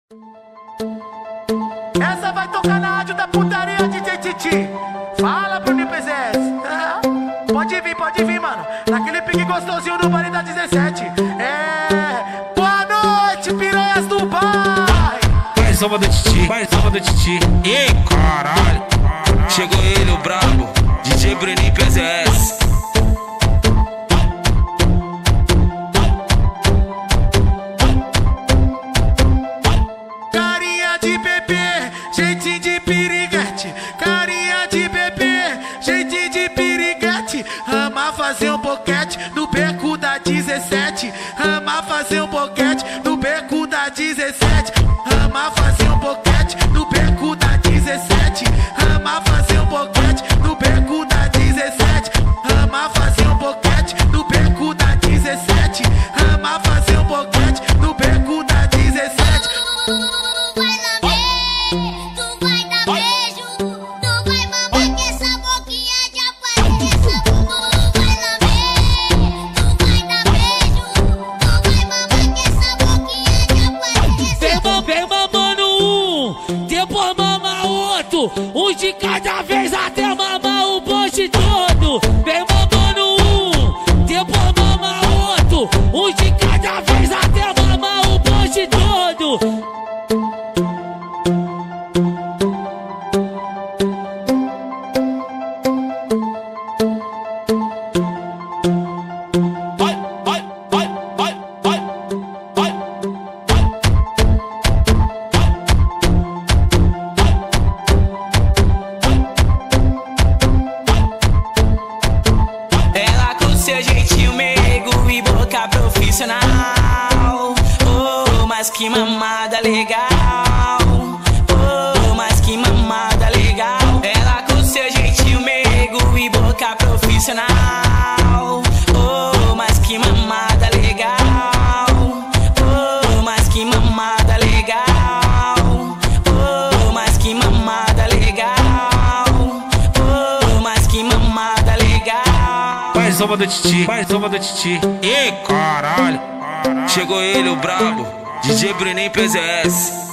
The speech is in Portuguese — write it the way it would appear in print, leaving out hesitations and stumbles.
Essa vai tocar na rádio da putaria, DJ Titi. Fala pro NPZS. Pode vir, mano. Naquele pique gostosinho do baile da 17. Boa noite, piranhas do bairro. Mais uma do Titi, mais uma do Titi. Ei, caralho. Chegou ele, o brabo, DJ Bruninho PZS. Carinha de bebê, jeitinho de piriguete. Carinha de bebê, jeitinho de piriguete. Ama fazer um boquete no beco da 17. Ama fazer um boquete no beco da 17. Ama fazer um boquete no beco da 17. Ama fazer um boquete no beco da 17. Ama fazer um boquete no beco da 17. Ama fazer um boquete no beco da 17. Um de cada vez até mamar o bonde todo. Vem mamando um, depois mama outro. Um de cada vez até mamar o bonde todo. Seu jeitinho meigo e boca profissional. Oh, mas que mamada legal. Oh, mas que mamada legal. Ela com seu jeitinho meigo e boca profissional. Oh, mas que mamada legal. Oh, mas que mamada legal. Oh, mas que mamada legal. Oh, mas que mamada legal. Mais uma do Titi, mais uma do Titi. Ei, caralho. Chegou ele, o brabo, DJ Bruninho PZS.